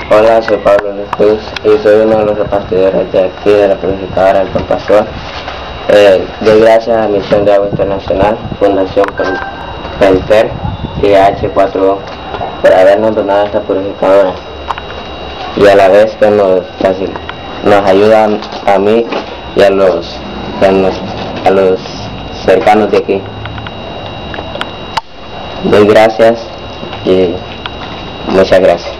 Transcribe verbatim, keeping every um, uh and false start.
Hola, soy Pablo Luis Cruz y soy uno de los repartidores de aquí de la purificadora del Compasión. Eh, doy gracias a Misión de Agua Internacional, Fundación Pelter y H cuatro O por habernos donado esta purificadora y a la vez que nos, nos ayuda a mí y a los, a los, a los cercanos de aquí. Doy gracias y muchas gracias.